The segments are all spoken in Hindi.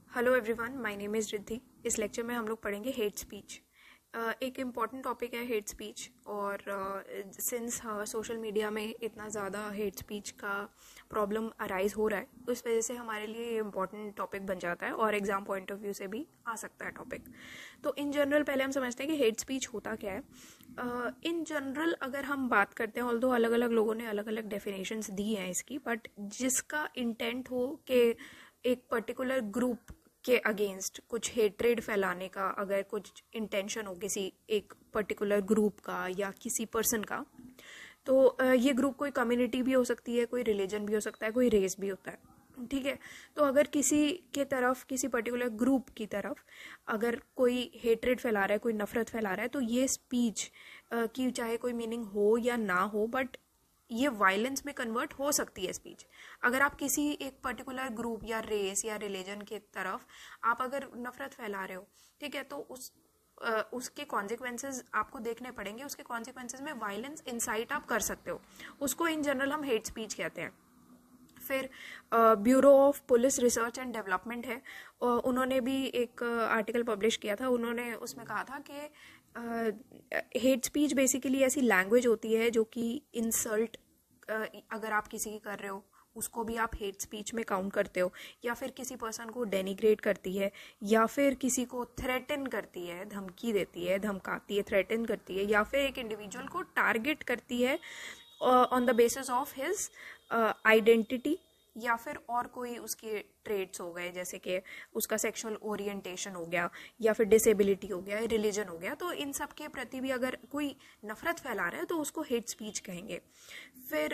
Hello everyone, my name is Riddhi. इस लेक्चर में हम लोग पढ़ेंगे हेट स्पीच। एक इम्पॉर्टेंट टॉपिक है हेट स्पीच। और सिंस सोशल मीडिया में इतना ज़्यादा हेट स्पीच का प्रॉब्लम अराइज हो रहा है, उस वजह से हमारे लिए ये इम्पॉर्टेंट टॉपिक बन जाता है और एग्जाम पॉइंट ऑफ व्यू से भी आ सकता है टॉपिक। तो इन जनरल पहले हम समझते हैं कि हेट स्पीच होता क्या है। इन जनरल अगर हम बात करते हैं, ऑल्दो अलग अलग लोगों ने अलग अलग डेफिनेशंस दी हैं इसकी, बट जिसका इंटेंट हो कि एक पर्टिकुलर ग्रुप के अगेंस्ट कुछ हेट्रेड फैलाने का अगर कुछ इंटेंशन हो किसी एक पर्टिकुलर ग्रुप का या किसी पर्सन का, तो ये ग्रुप कोई कम्युनिटी भी हो सकती है, कोई रिलीजन भी हो सकता है, कोई रेस भी होता है। ठीक है, तो अगर किसी के तरफ, किसी पर्टिकुलर ग्रुप की तरफ अगर कोई हेट्रेड फैला रहा है, कोई नफरत फैला रहा है, तो ये स्पीच की चाहे कोई मीनिंग हो या ना हो, बट ये वायलेंस में कन्वर्ट हो सकती है स्पीच। अगर आप किसी एक पर्टिकुलर ग्रुप या रेस या रिलीजन के तरफ आप अगर नफरत फैला रहे हो, ठीक है, तो उसके कॉन्सिक्वेंसेज आपको देखने पड़ेंगे। उसके कॉन्सिक्वेंसेज में वायलेंस इंसाइट आप कर सकते हो, उसको इन जनरल हम हेट स्पीच कहते हैं। फिर bureau of police research and development है, उन्होंने भी एक आर्टिकल पब्लिश किया था। उन्होंने उसमें कहा था कि हेट स्पीच बेसिकली ऐसी लैंग्वेज होती है जो कि इंसल्ट अगर आप किसी की कर रहे हो उसको भी आप हेट स्पीच में काउंट करते हो, या फिर किसी पर्सन को डेनिग्रेट करती है, या फिर किसी को थ्रेटन करती है, धमकी देती है, धमकाती है, थ्रेटन करती है, या फिर एक इंडिविजुअल को टारगेट करती है on the basis of his identity, या फिर और कोई उसके ट्रेड्स हो गए, जैसे कि उसका सेक्सुअल ओरिएंटेशन हो गया, या फिर डिसेबिलिटी हो गया, रिलीजन हो गया। तो इन सब के प्रति भी अगर कोई नफरत फैला रहा है तो उसको हेट स्पीच कहेंगे। फिर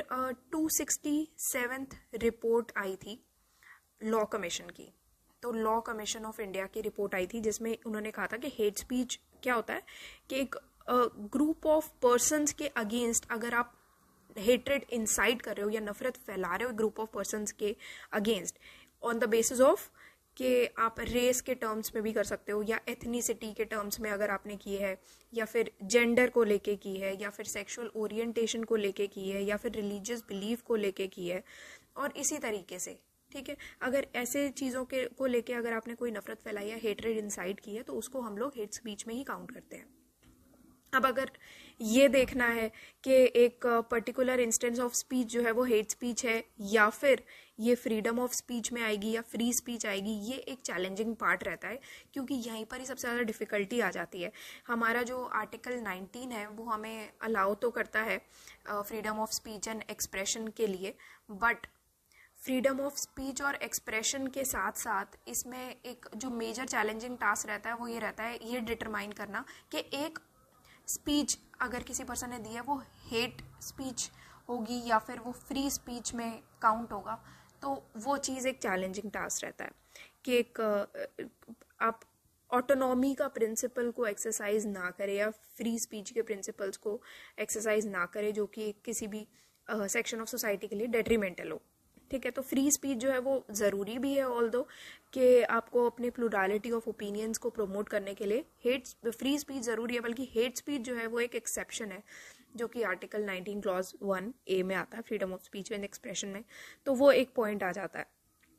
267th रिपोर्ट आई थी लॉ कमीशन की। तो लॉ कमीशन ऑफ इंडिया की रिपोर्ट आई थी जिसमें उन्होंने कहा था कि हेट स्पीच क्या होता है कि एक ग्रुप ऑफ पर्सन्स के अगेंस्ट अगर आप हेट्रेड इंसाइट कर रहे हो या नफरत फैला रहे हो ग्रुप ऑफ पर्सन्स के against on the basis of कि आप रेस के टर्म्स में भी कर सकते हो, या एथनिसिटी के टर्म्स में अगर आपने की है, या फिर जेंडर को लेके की है, या फिर सेक्सुअल ओरिएंटेशन को लेके की है, या फिर रिलीजियस बिलीफ को लेके की है, और इसी तरीके से। ठीक है, अगर ऐसे चीज़ों के को लेके अगर आपने कोई नफरत फैलाई या हेट्रेड इंसाइट की है तो उसको हम लोग हेट स्पीच में ही काउंट करते हैं। अब अगर ये देखना है कि एक पर्टिकुलर इंस्टेंस ऑफ स्पीच जो है वो हेट स्पीच है या फिर ये फ्रीडम ऑफ स्पीच में आएगी या फ्री स्पीच आएगी, ये एक चैलेंजिंग पार्ट रहता है, क्योंकि यहीं पर ही सबसे ज़्यादा डिफिकल्टी आ जाती है। हमारा जो आर्टिकल 19 है वो हमें अलाउ तो करता है freedom of speech and expression के लिए, बट फ्रीडम ऑफ स्पीच और एक्सप्रेशन के साथ साथ इसमें एक जो मेजर चैलेंजिंग टास्क रहता है वो ये रहता है, ये डिटरमाइन करना कि एक स्पीच अगर किसी पर्सन ने दी है वो हेट स्पीच होगी या फिर वो फ्री स्पीच में काउंट होगा। तो वो चीज़ एक चैलेंजिंग टास्क रहता है कि एक आप ऑटोनॉमी का प्रिंसिपल को एक्सरसाइज ना करें या फ्री स्पीच के प्रिंसिपल्स को एक्सरसाइज ना करें जो कि किसी भी सेक्शन ऑफ सोसाइटी के लिए डेट्रीमेंटल हो। ठीक है, तो फ्री स्पीच जो है वो ज़रूरी भी है, ऑल्दो कि आपको अपने प्लूरालिटी ऑफ ओपिनियंस को प्रमोट करने के लिए फ्री स्पीच ज़रूरी है, बल्कि हेट स्पीच जो है वो एक एक्सेप्शन है जो कि आर्टिकल 19 क्लॉज 1A में आता है, freedom of speech and expression में। तो वो एक पॉइंट आ जाता है।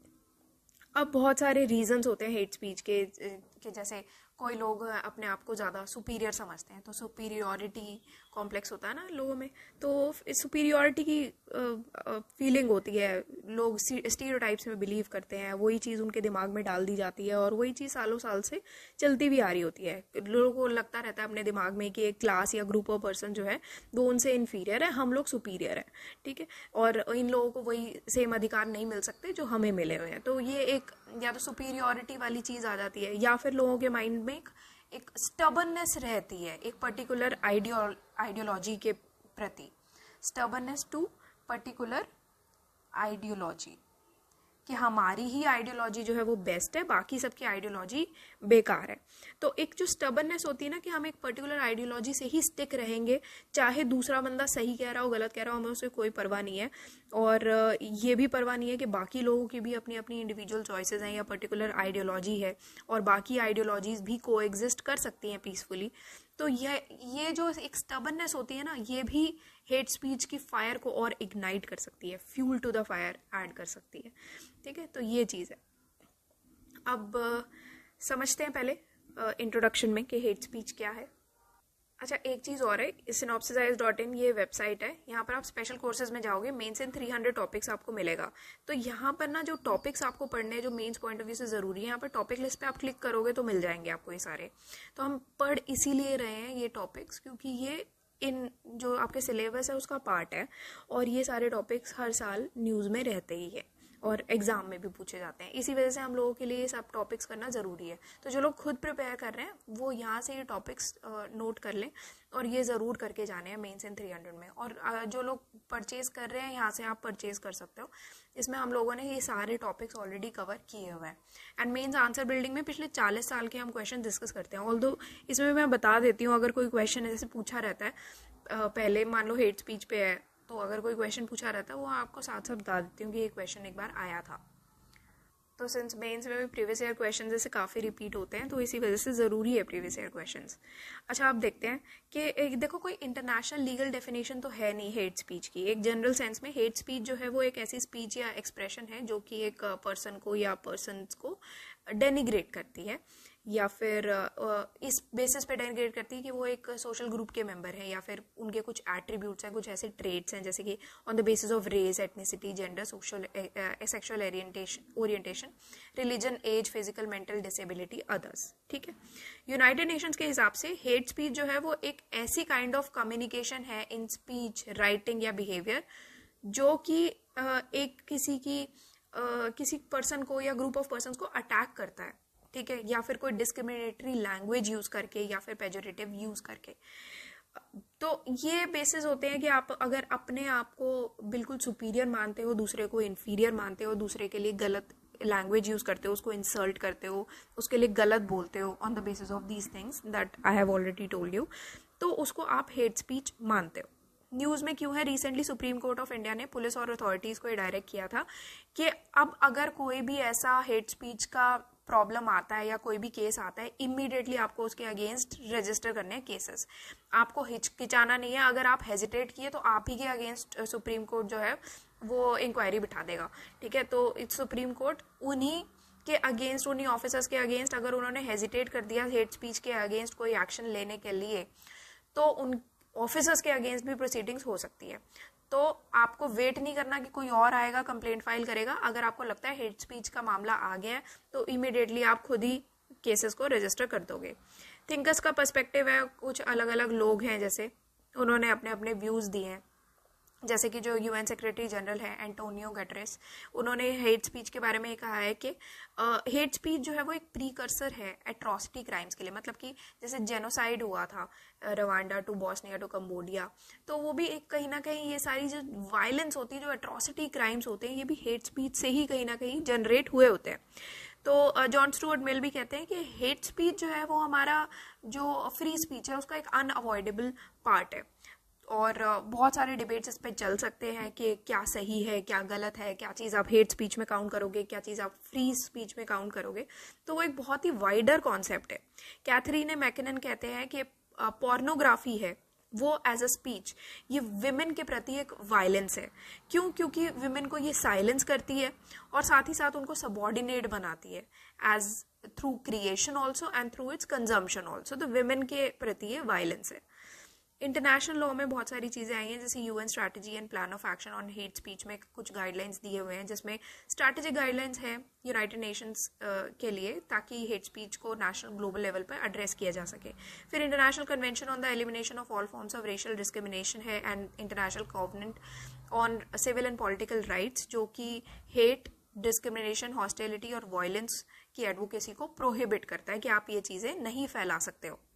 अब बहुत सारे रीजंस होते हैं हेट स्पीच के जैसे कोई लोग अपने आप को ज़्यादा सुपीरियर समझते हैं, तो सुपीरियॉरिटी कॉम्प्लेक्स होता है ना लोगों में, तो सुपीरियॉरिटी की फीलिंग होती है, लोग स्टीरियोटाइप्स में बिलीव करते हैं, वही चीज़ उनके दिमाग में डाल दी जाती है और वही चीज़ सालों साल से चलती भी आ रही होती है। लोगों को लगता रहता है अपने दिमाग में कि एक क्लास या ग्रुप ऑफ पर्सन जो है वो उनसे इन्फीरियर है, हम लोग सुपीरियर है। ठीक है, और इन लोगों को वही सेम अधिकार नहीं मिल सकते जो हमें मिले हुए हैं। तो ये एक या तो सुपीरियॉरिटी वाली चीज़ आ जाती है, या फिर लोगों के माइंड में एक स्टबर्ननेस रहती है एक पर्टिकुलर आइडियोलॉजी के प्रति, स्टबर्ननेस टू पर्टिकुलर आइडियोलॉजी, कि हमारी ही आइडियोलॉजी जो है वो बेस्ट है, बाकी सबकी आइडियोलॉजी बेकार है। तो एक जो स्टबर्ननेस होती है ना कि हम एक पर्टिकुलर आइडियोलॉजी से ही स्टिक रहेंगे, चाहे दूसरा बंदा सही कह रहा हो गलत कह रहा हो, हमें उससे कोई परवाह नहीं है। और ये भी परवाह नहीं है कि बाकी लोगों की भी अपनी अपनी इंडिविजुअल चॉइसेस हैं या पर्टिकुलर आइडियोलॉजी है, और बाकी आइडियोलॉजीज भी को एग्जिस्ट कर सकती हैं पीसफुली। तो ये जो एक स्टबर्ननेस होती है ना, ये भी हेट स्पीच की फायर को और इग्नाइट कर सकती है, fuel to the fire add कर सकती है। ठीक है, तो ये चीज़ है। अब समझते हैं पहले इंट्रोडक्शन में कि हेट स्पीच क्या है। अच्छा, एक चीज़ और है, synopsisize.in ये वेबसाइट है, यहाँ पर आप स्पेशल कोर्सेज में जाओगे, मेंस इन 300 टॉपिक्स आपको मिलेगा। तो यहाँ पर ना जो टॉपिक्स आपको पढ़ने हैं जो मेंस पॉइंट ऑफ व्यू से ज़रूरी है, यहाँ पर टॉपिक लिस्ट पे आप क्लिक करोगे तो मिल जाएंगे आपको ये सारे। तो हम पढ़ इसीलिए रहे हैं ये टॉपिक्स क्योंकि ये इन जो आपके सिलेबस है उसका पार्ट है, और ये सारे टॉपिक्स हर साल न्यूज़ में रहते ही है और एग्जाम में भी पूछे जाते हैं। इसी वजह से हम लोगों के लिए ये सब टॉपिक्स करना ज़रूरी है। तो जो लोग खुद प्रिपेयर कर रहे हैं वो यहाँ से ये टॉपिक्स नोट कर लें और ये ज़रूर करके जाने हैं मेंस इन 300 में। और जो लोग परचेज़ कर रहे हैं यहाँ से आप परचेज़ कर सकते हो। इसमें हम लोगों ने ये सारे टॉपिक्स ऑलरेडी कवर किए हुए हैं। एंड मेंस आंसर बिल्डिंग में पिछले 40 साल के हम क्वेश्चन डिस्कस करते हैं। ऑल्दो इसमें मैं बता देती हूँ, अगर कोई क्वेश्चन जैसे पूछा रहता है, पहले मान लो हेट स्पीच पे है, तो अगर कोई क्वेश्चन पूछा रहता है वो आपको साथ साथ बता देती हूँ कि ये क्वेश्चन एक बार आया था। तो सिंस मेंस में भी प्रीवियस ईयर क्वेश्चन जैसे काफ़ी रिपीट होते हैं तो इसी वजह से ज़रूरी है प्रीवियस ईयर क्वेश्चंस। अच्छा, आप देखते हैं कि देखो कोई इंटरनेशनल लीगल डेफिनेशन तो है नहीं हेट स्पीच की। एक जनरल सेंस में हेट स्पीच जो है वो एक ऐसी स्पीच या एक्सप्रेशन है जो कि एक पर्सन को या पर्सन्स को डेनिग्रेट करती है, या फिर इस बेसिस पे डेनिग्रेट करती है कि वो एक सोशल ग्रुप के मेंबर हैं, या फिर उनके कुछ एट्रीब्यूट्स हैं, कुछ ऐसे ट्रेट्स हैं जैसे कि on the basis of race, ethnicity, gender, sexual orientation, religion, age, physical, mental disability, others. ठीक है, यूनाइटेड नेशंस के हिसाब से हेट स्पीच जो है वो एक ऐसी काइंड ऑफ कम्युनिकेशन है इन स्पीच, राइटिंग या बिहेवियर जो कि एक किसी पर्सन को या ग्रुप ऑफ पर्सन को अटैक करता है, ठीक है, या फिर कोई डिस्क्रिमिनेटरी लैंग्वेज यूज करके या फिर पेजोरेटिव यूज करके। तो ये बेसिस होते हैं कि आप अगर अपने आप को बिल्कुल सुपीरियर मानते हो, दूसरे को इन्फीरियर मानते हो, दूसरे के लिए गलत लैंग्वेज यूज करते हो, उसको इंसल्ट करते हो, उसके लिए गलत बोलते हो on the basis of these things that I have already told you, तो उसको आप हेट स्पीच मानते हो। न्यूज़ में क्यों है? Recently supreme court of India ने पुलिस और अथॉरिटीज़ को ये डायरेक्ट किया था कि अब अगर कोई भी ऐसा हेट स्पीच का प्रॉब्लम आता है या कोई भी केस आता है, इमीडिएटली आपको उसके अगेंस्ट रजिस्टर करने हैं केसेस। आपको हिचकिचाना नहीं है। अगर आप हेजिटेट किए तो आप ही के अगेंस्ट सुप्रीम कोर्ट जो है वो इंक्वायरी बिठा देगा। ठीक है, तो सुप्रीम कोर्ट उन्हीं के अगेंस्ट, उन्हीं ऑफिसर्स के अगेंस्ट अगर उन्होंने हेजिटेट कर दिया हेट स्पीच के अगेंस्ट कोई एक्शन लेने के लिए, तो उन ऑफिसर्स के अगेंस्ट भी प्रोसीडिंग्स हो सकती है। तो आपको वेट नहीं करना कि कोई और आएगा कंप्लेंट फाइल करेगा। अगर आपको लगता है हेट स्पीच का मामला आ गया है तो इमीडिएटली आप खुद ही केसेस को रजिस्टर कर दोगे। थिंकर्स का पर्सपेक्टिव है, कुछ अलग अलग लोग हैं जैसे उन्होंने अपने अपने व्यूज़ दिए हैं, जैसे कि जो यूएन सेक्रेटरी जनरल है एंटोनियो गटरेस, उन्होंने हेट स्पीच के बारे में ये कहा है कि हेट स्पीच जो है वो एक प्रीकर्सर है एट्रॉसिटी क्राइम्स के लिए। मतलब कि जैसे जेनोसाइड हुआ था Rwanda to Bosnia to Cambodia, तो वो भी एक कहीं ना कहीं ये सारी जो वायलेंस होती है, जो एट्रॉसिटी क्राइम्स होते हैं, ये भी हेट स्पीच से ही कहीं ना कहीं जनरेट हुए होते हैं। तो जॉन स्टुअर्ट मिल भी कहते हैं कि हेट स्पीच जो है वो हमारा जो फ्री स्पीच है उसका एक अनअवॉइडेबल पार्ट है। और बहुत सारे डिबेट्स इस पे चल सकते हैं कि क्या सही है, क्या गलत है, क्या चीज़ आप हेट स्पीच में काउंट करोगे, क्या चीज़ आप फ्री स्पीच में काउंट करोगे। तो वो एक बहुत ही वाइडर कॉन्सेप्ट है। कैथरीन मैकिनन कहते हैं कि पोर्नोग्राफी है वो एज अ स्पीच ये विमेन के प्रति एक वायलेंस है। क्यों? क्योंकि विमेन को ये साइलेंस करती है और साथ ही साथ उनको सबॉर्डिनेट बनाती है as through creation also and through its consumption also. तो विमेन के प्रति ये वायलेंस है। इंटरनेशनल लॉ में बहुत सारी चीज़ें आई हैं, जैसे UN strategy and plan of action on hate speech में कुछ गाइडलाइंस दिए हुए हैं, जिसमें स्ट्रैटेजिक गाइडलाइंस है यूनाइटेड नेशंस के लिए ताकि हेट स्पीच को नेशनल ग्लोबल लेवल पर एड्रेस किया जा सके। फिर international convention on the elimination of all forms of racial discrimination है and international covenant on civil and political rights, जो कि हेट, डिस्क्रिमिनेशन, हॉस्टिलिटी और वायलेंस की एडवोकेसी को प्रोहिबिट करता है कि आप ये चीज़ें नहीं फैला सकते हो।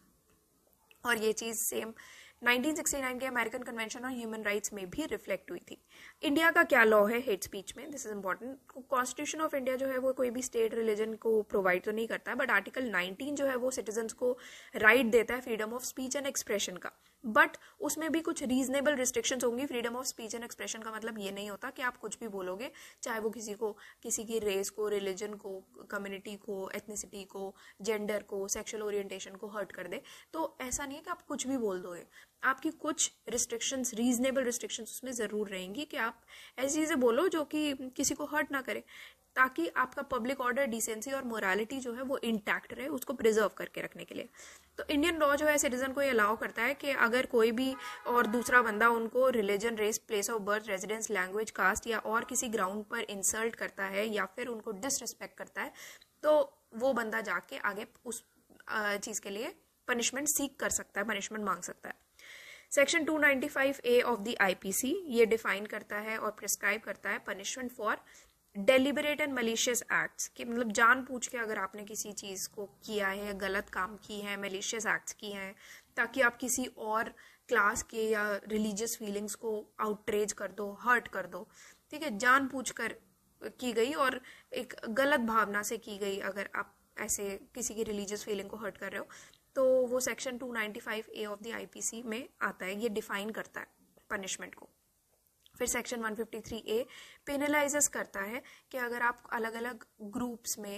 और ये चीज़ सेम 1969 के American convention on human rights में भी रिफ्लेक्ट हुई थी। इंडिया का क्या लॉ है हेट स्पीच में? This is important. Constitution of India जो है वो कोई भी स्टेट रिलीजन को प्रोवाइड तो नहीं करता है, बट आर्टिकल 19 जो है वो सिटीजन्स को राइट देता है freedom of speech and expression का। बट उसमें भी कुछ रीजनेबल रिस्ट्रिक्शंस होंगी। Freedom of speech and expression का मतलब ये नहीं होता कि आप कुछ भी बोलोगे, चाहे वो किसी की रेस को, रिलीजन को, कम्युनिटी को, एथनिसिटी को, जेंडर को, सेक्सुअल ओरिएंटेशन को हर्ट कर दे। तो ऐसा नहीं है कि आप कुछ भी बोल दोगे। आपकी कुछ रिस्ट्रिक्शंस, रीजनेबल रिस्ट्रिक्शंस उसमें ज़रूर रहेंगी कि आप ऐसी चीज़ें बोलो जो कि किसी को हर्ट ना करे। ताकि आपका पब्लिक ऑर्डर, डिसेंसी और मोरालिटी जो है वो इंटैक्ट रहे, उसको प्रिजर्व करके रखने के लिए। तो इंडियन लॉ जो है सिटीजन को ये अलाउ करता है कि अगर कोई भी और दूसरा बंदा उनको religion, race, place of birth, residence, language, caste या और किसी ग्राउंड पर इंसल्ट करता है या फिर उनको डिसरिस्पेक्ट करता है, तो वो बंदा जाके आगे उस चीज के लिए पनिशमेंट सीक कर सकता है, पनिशमेंट मांग सकता है। Section 295A of the IPC ये डिफाइन करता है और प्रिस्क्राइब करता है punishment for deliberate and malicious acts, कि मतलब जानबूझ के अगर आपने किसी चीज को किया है, गलत काम की है, मलिशियस एक्ट्स किए हैं ताकि आप किसी और क्लास के या रिलीजियस फीलिंग्स को आउटरेज कर दो, हर्ट कर दो, ठीक है, जानबूझ कर की गई और एक गलत भावना से की गई, अगर आप ऐसे किसी की रिलीजियस फीलिंग को हर्ट कर रहे हो, तो वो section 295A of the IPC में आता है, ये डिफाइन करता है पनिशमेंट को। फिर सेक्शन 153A पेनलाइजेस करता है कि अगर आप अलग अलग ग्रुप्स में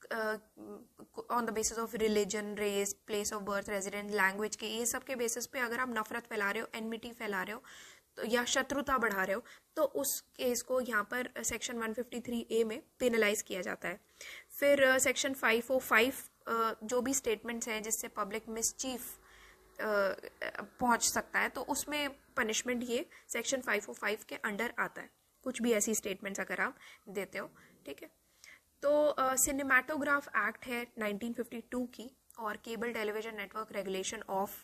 on the basis of religion, race, place of birth, resident, language के ये सब के बेसिस पे अगर आप नफरत फैला रहे हो, एनमिटी फैला रहे हो तो या शत्रुता बढ़ा रहे हो, तो उस केस को यहाँ पर सेक्शन 153A में पेनलाइज किया जाता है। फिर सेक्शन 505 जो भी स्टेटमेंट्स हैं जिससे पब्लिक मिसचीफ पहुंच सकता है, तो उसमें पनिशमेंट ये सेक्शन 505 के अंडर आता है, कुछ भी ऐसी स्टेटमेंट्स अगर आप देते हो, ठीक है। तो सिनेमाटोग्राफ एक्ट है 1952 की और cable television network regulation of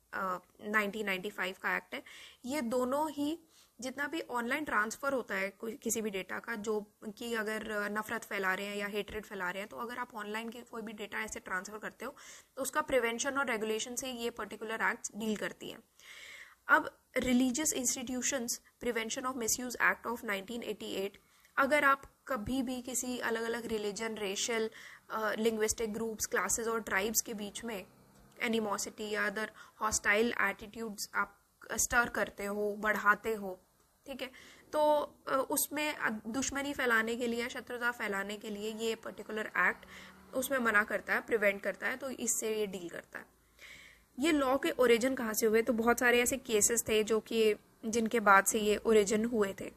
1995 का एक्ट है। ये दोनों ही जितना भी ऑनलाइन ट्रांसफर होता है किसी भी डेटा का, जो कि अगर नफरत फैला रहे हैं या हेटरेट फैला रहे हैं, तो अगर आप ऑनलाइन के कोई भी डेटा ऐसे ट्रांसफर करते हो तो उसका प्रिवेंशन और रेगुलेशन से ये पर्टिकुलर एक्ट डील करती हैं। अब religious institutions prevention of misuse act of 1988, अगर आप कभी भी किसी अलग अलग religion, racial, linguistic groups, classes और ट्राइब्स के बीच में एनिमोसिटी या अदर हॉस्टाइल एटीट्यूड्स आप स्टर करते हो, बढ़ाते हो, ठीक है, तो उसमें दुश्मनी फैलाने के लिए, शत्रुता फैलाने के लिए ये पर्टिकुलर एक्ट उसमें मना करता है, प्रिवेंट करता है, तो इससे ये डील करता है। ये लॉ के ओरिजिन कहाँ से हुए, तो बहुत सारे ऐसे केसेस थे जो कि जिनके बाद से ये ओरिजिन हुए थे।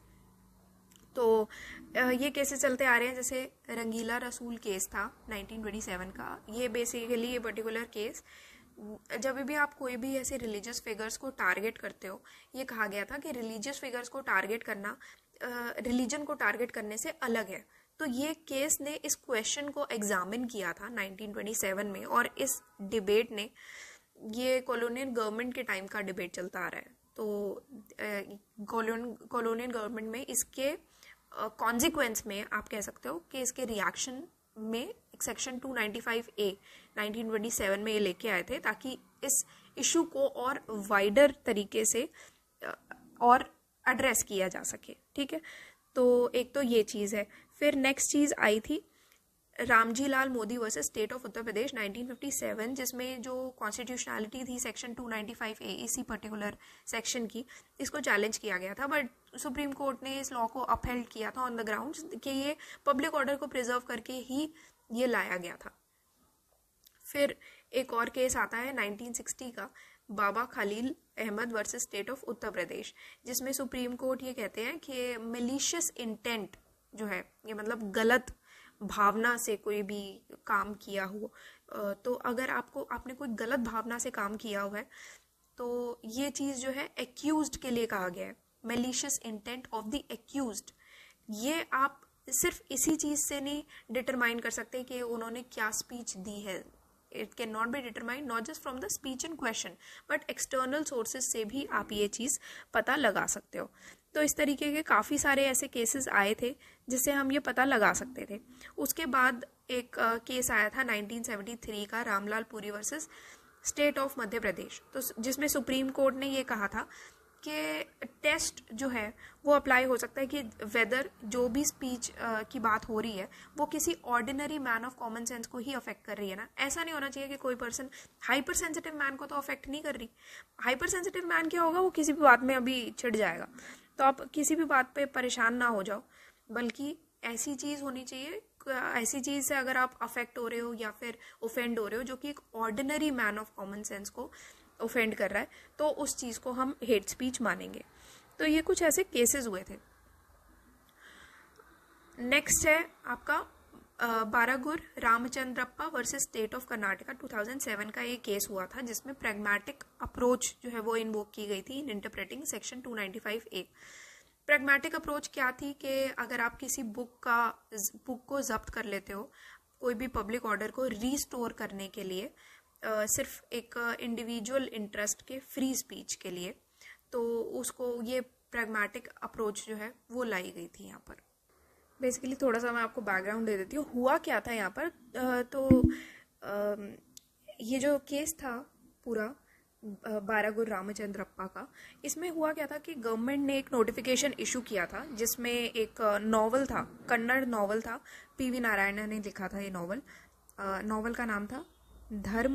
तो ये केसेस चलते आ रहे हैं, जैसे रंगीला रसूल केस था 1927 का। ये बेसिकली ये पर्टिकुलर केस, जब भी आप कोई भी ऐसे रिलीजियस फिगर्स को टारगेट करते हो, ये कहा गया था कि रिलीजियस फिगर्स को टारगेट करना रिलीजन को टारगेट करने से अलग है। तो ये केस ने इस क्वेश्चन को एग्जामिन किया था 1927 में, और इस डिबेट ने, ये कॉलोनियल गवर्नमेंट के टाइम का डिबेट चलता आ रहा है, तो कॉलोनियल गवर्नमेंट में इसके कॉन्सिक्वेंस में आप कह सकते हो कि इसके रिएक्शन में सेक्शन 295A 1927 में ये लेके आए थे, ताकि इस इशू को और वाइडर तरीके से और एड्रेस किया जा सके, ठीक है। तो एक तो ये चीज़ है। फिर नेक्स्ट चीज़ आई थी Ramji Lal Modi versus state of Uttar Pradesh 1957, जिसमें जो कॉन्स्टिट्यूशनैलिटी थी सेक्शन 295A इसी पर्टिकुलर सेक्शन की, इसको चैलेंज किया गया था, बट सुप्रीम कोर्ट ने इस लॉ को अपहेल्ड किया था ऑन द ग्राउंड्स कि ये पब्लिक ऑर्डर को प्रिजर्व करके ही ये लाया गया था। फिर एक और केस आता है 1960 का, Baba Khalil Ahmad versus state of Uttar Pradesh, जिसमें सुप्रीम कोर्ट ये कहते हैं कि मैलिशियस इंटेंट जो है, ये मतलब गलत भावना से कोई भी काम किया हो, तो अगर आपने कोई गलत भावना से काम किया हुआ है, तो ये चीज़ जो है एक्यूज्ड के लिए कहा गया है, malicious intent of the accused. ये आप सिर्फ इसी चीज़ से नहीं डिटरमाइन कर सकते कि उन्होंने क्या स्पीच दी है। It can not be determined not just from the speech in question, but external sources से भी आप ये चीज़ पता लगा सकते हो। तो इस तरीके के काफ़ी सारे ऐसे केसेस आए थे जिससे हम ये पता लगा सकते थे। उसके बाद एक केस आया था 1973 का, Ramlal Puri versus state of Madhya Pradesh, तो जिसमें सुप्रीम कोर्ट ने ये कहा था कि टेस्ट जो है वो अप्लाई हो सकता है कि वेदर जो भी स्पीच की बात हो रही है वो किसी ordinary man of common sense को ही अफेक्ट कर रही है ना। ऐसा नहीं होना चाहिए कि कोई पर्सन हाइपर सेंसिटिव मैन को तो अफेक्ट नहीं कर रही। हाइपर सेंसिटिव मैन क्या होगा, वो किसी भी बात में अभी छिड़ जाएगा, तो आप किसी भी बात पे परेशान ना हो जाओ, बल्कि ऐसी चीज़ होनी चाहिए, ऐसी चीज़ से अगर आप अफेक्ट हो रहे हो या फिर ऑफेंड हो रहे हो जो कि एक ordinary man of common sense को ऑफेंड कर रहा है, तो उस चीज़ को हम हेट स्पीच मानेंगे। तो ये कुछ ऐसे केसेस हुए थे। नेक्स्ट है आपका Baragur Ramachandrappa versus state of Karnataka 2007 का एक केस हुआ था जिसमें प्रैग्मेटिक अप्रोच जो है वो इन्वोक की गई थी in interpreting section 295A। Pragmatic approach क्या थी कि अगर आप किसी बुक को जब्त कर लेते हो कोई भी पब्लिक ऑर्डर को रीस्टोर करने के लिए सिर्फ एक इंडिविजुअल इंटरेस्ट के फ्री स्पीच के लिए, तो उसको ये प्रैग्मेटिक अप्रोच जो है वो लाई गई थी यहाँ पर। बेसिकली थोड़ा सा मैं आपको बैकग्राउंड दे देती हूँ हुआ क्या था यहाँ पर। ये जो केस था पूरा बारागुर रामचंद्रप्पा का, इसमें हुआ क्या था कि गवर्नमेंट ने एक नोटिफिकेशन इशू किया था जिसमें एक नॉवल था, कन्नड़ नॉवल था, पीवी नारायण ने लिखा था ये नॉवल। नॉवल का नाम था धर्म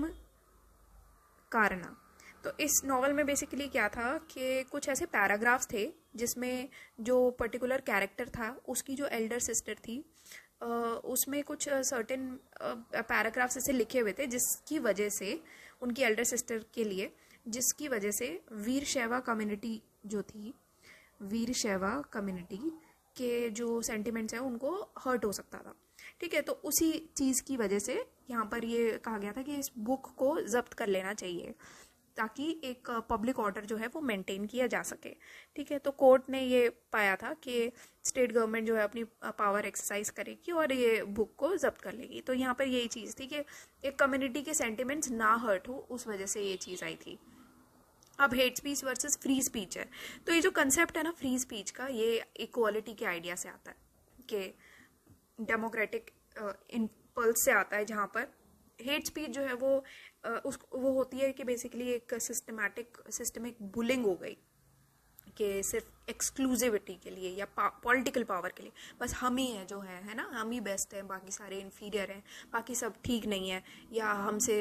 कारणा। तो इस नॉवल में बेसिकली क्या था कि कुछ ऐसे पैराग्राफ्स थे जिसमें जो पर्टिकुलर कैरेक्टर था उसकी जो एल्डर सिस्टर थी उसमें कुछ सर्टेन पैराग्राफ्स ऐसे लिखे हुए थे जिसकी वजह से उनकी एल्डर सिस्टर के लिए, जिसकी वजह से वीर शैवा कम्युनिटी जो थी, वीर शैवा कम्युनिटी के जो सेंटिमेंट्स हैं उनको हर्ट हो सकता था। ठीक है, तो उसी चीज़ की वजह से यहाँ पर ये कहा गया था कि इस बुक को जब्त कर लेना चाहिए ताकि एक पब्लिक ऑर्डर जो है वो मेंटेन किया जा सके। ठीक है, तो कोर्ट ने ये पाया था कि स्टेट गवर्नमेंट जो है अपनी पावर एक्सरसाइज करेगी और ये बुक को जब्त कर लेगी। तो यहाँ पर यही चीज़ थी कि एक कम्युनिटी के सेंटिमेंट्स ना हर्ट हो, उस वजह से ये चीज़ आई थी। अब hate speech versus free speech है, तो ये जो कंसेप्ट है ना फ्री स्पीच का, ये इक्वालिटी के आइडिया से आता है कि डेमोक्रेटिक इम्पल्स से आता है, जहाँ पर हेट स्पीच जो है वो होती है कि बेसिकली एक सिस्टमिक बुलिंग हो गई कि सिर्फ एक्सक्लूसिविटी के लिए या पॉलिटिकल पावर के लिए, बस हम ही हैं जो है ना, हम ही बेस्ट हैं, बाकी सारे इन्फीरियर हैं, बाकी सब ठीक नहीं है, या हमसे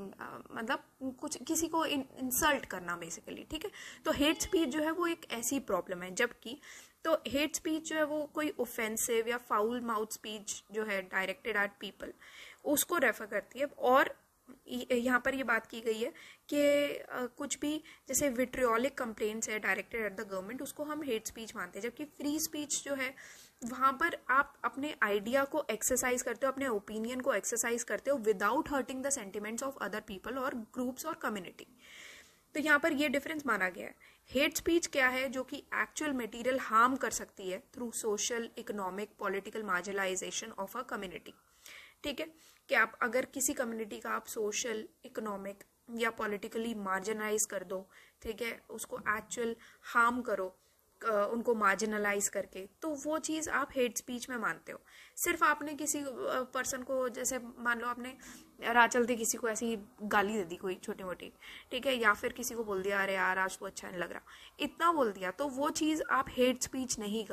मतलब कुछ किसी को इंसल्ट करना बेसिकली। ठीक है, तो हेट स्पीच जो है वो एक ऐसी प्रॉब्लम है, जबकि तो हेट स्पीच जो है वो कोई ऑफेंसिव या फाउल माउथ स्पीच जो है डायरेक्टेड एट पीपल उसको रेफर करती है। और यहाँ पर ये बात की गई है कि कुछ भी जैसे विट्रियोलिक कंप्लेंट्स है डायरेक्टेड एट द गवर्नमेंट उसको हम हेट स्पीच मानते हैं, जबकि फ्री स्पीच जो है वहाँ पर आप अपने आइडिया को एक्सरसाइज करते हो, अपने ओपिनियन को एक्सरसाइज करते हो without hurting the sentiments of other people और ग्रुप्स और कम्युनिटी। तो यहाँ पर ये डिफरेंस माना गया है। हेट स्पीच क्या है, जो कि एक्चुअल मटेरियल हार्म कर सकती है through social, economic, political marginalisation of a community. ठीक है, कि आप अगर किसी कम्युनिटी का आप सोशल, इकोनॉमिक या पॉलिटिकली मार्जिनलाइज कर दो, ठीक है, उसको एक्चुअल हार्म करो उनको मार्जिनलाइज करके, तो वो चीज़ आप हेट स्पीच में मानते हो। सिर्फ आपने किसी पर्सन को, जैसे मान लो आपने राह चलते किसी को ऐसी गाली दे दी कोई छोटी मोटी, ठीक है, या फिर किसी को बोल दिया अरे यार आज तो अच्छा नहीं लग रहा, इतना बोल दिया, तो वो चीज़ आप हेट स्पीच नहीं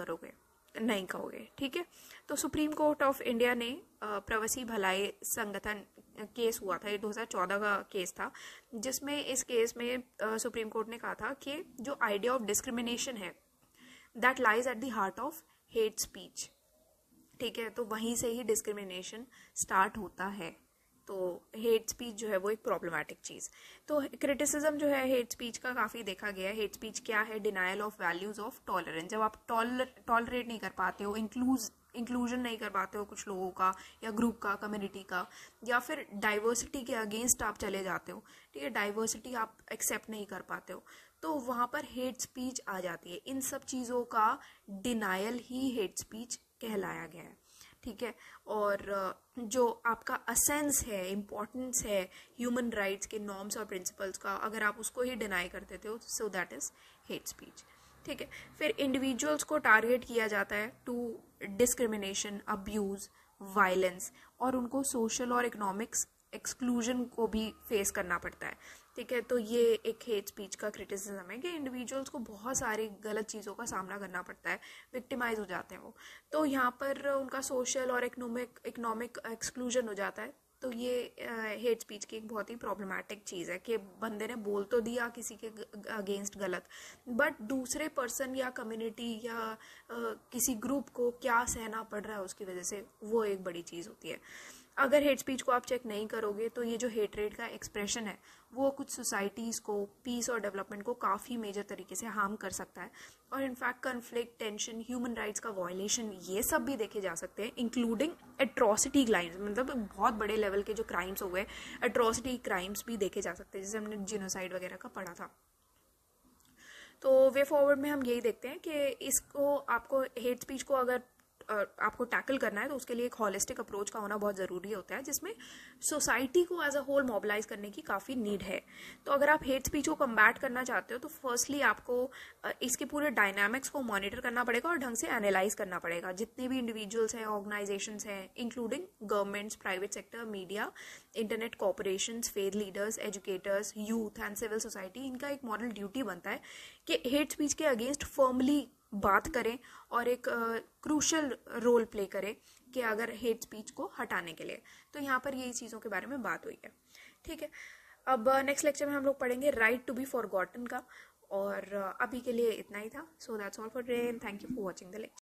कहोगे। ठीक है, तो सुप्रीम कोर्ट ऑफ इंडिया ने प्रवासी भलाई संगठन केस हुआ था, ये 2014 का केस था, जिसमें इस केस में सुप्रीम कोर्ट ने कहा था कि जो आइडिया ऑफ डिस्क्रिमिनेशन है that lies at the heart of hate speech. ठीक है, तो वहीं से ही डिस्क्रिमिनेशन स्टार्ट होता है। तो हेट स्पीच जो है वो एक प्रॉब्लमैटिक चीज़। तो क्रिटिसिज्म जो है हेट स्पीच का काफ़ी देखा गया है। हेट स्पीच क्या है? Denial of values of tolerance. जब आप टॉलरेट नहीं कर पाते हो, इंक्लूजन नहीं कर पाते हो कुछ लोगों का या ग्रुप का, कम्युनिटी का, या फिर डाइवर्सिटी के अगेंस्ट आप चले जाते हो, ठीक है, डाइवर्सिटी आप एक्सेप्ट नहीं कर पाते हो, तो वहाँ पर हेट स्पीच आ जाती है। इन सब चीज़ों का डिनायल ही हेट स्पीच कहलाया गया है। ठीक है, और जो आपका असेंस है, इम्पोर्टेंस है ह्यूमन राइट्स के नॉर्म्स और प्रिंसिपल्स का, अगर आप उसको ही डिनाई कर देते हो, so that is hate speech. ठीक है, फिर इंडिविजुअल्स को टारगेट किया जाता है टू डिस्क्रिमिनेशन, अब्यूज, वायलेंस, और उनको सोशल और इकोनॉमिक्स एक्सक्लूजन को भी फेस करना पड़ता है। ठीक है, तो ये एक हेट स्पीच का क्रिटिसिज्म है कि इंडिविजुअल्स को बहुत सारी गलत चीज़ों का सामना करना पड़ता है, विक्टिमाइज हो जाते हैं वो, तो यहाँ पर उनका सोशल और इकोनॉमिक एक्सक्लूजन हो जाता है। तो ये हेट स्पीच की एक बहुत ही प्रॉब्लमैटिक चीज़ है कि बंदे ने बोल तो दिया किसी के अगेंस्ट गलत, बट दूसरे पर्सन या कम्युनिटी या किसी ग्रुप को क्या सहना पड़ रहा है उसकी वजह से, वो एक बड़ी चीज़ होती है। अगर हेट स्पीच को आप चेक नहीं करोगे तो ये जो हेटरेट का एक्सप्रेशन है वो कुछ सोसाइटीज़ को, पीस और डेवलपमेंट को काफ़ी मेजर तरीके से हार्म कर सकता है। और in fact conflict, tension, human rights का वायलेशन, ये सब भी देखे जा सकते हैं, इंक्लूडिंग एट्रॉसिटी क्राइम्स, मतलब बहुत बड़े लेवल के जो क्राइम्स हो गए, एट्रॉसिटी क्राइम्स भी देखे जा सकते हैं, जैसे हमने जिनोसाइड वगैरह का पढ़ा था। तो वे फॉरवर्ड में हम यही देखते हैं कि इसको, आपको हेट स्पीच को अगर आपको टैकल करना है तो उसके लिए एक हॉलिस्टिक अप्रोच का होना बहुत ज़रूरी होता है, जिसमें सोसाइटी को एज अ होल मोबिलाइज करने की काफ़ी नीड है। तो अगर आप हेट स्पीच को कम्बैट करना चाहते हो तो फर्स्टली आपको इसके पूरे डायनामिक्स को मॉनिटर करना पड़ेगा और ढंग से एनालाइज करना पड़ेगा। जितने भी इंडिविजुअल्स हैं, ऑर्गेनाइजेशंस हैं, including governments, private sector, media, internet corporations, faith leaders, educators, youth and civil society, इनका एक मॉरल ड्यूटी बनता है कि हेट स्पीच के अगेंस्ट फर्मली बात करें और एक क्रूशल रोल प्ले करें कि अगर हेट स्पीच को हटाने के लिए। तो यहाँ पर यही चीज़ों के बारे में बात हुई है। ठीक है, अब नेक्स्ट लेक्चर में हम लोग पढ़ेंगे राइट टू बी फॉरगॉटन का, और अभी के लिए इतना ही था। So that's all for today and thank you for watching the lecture.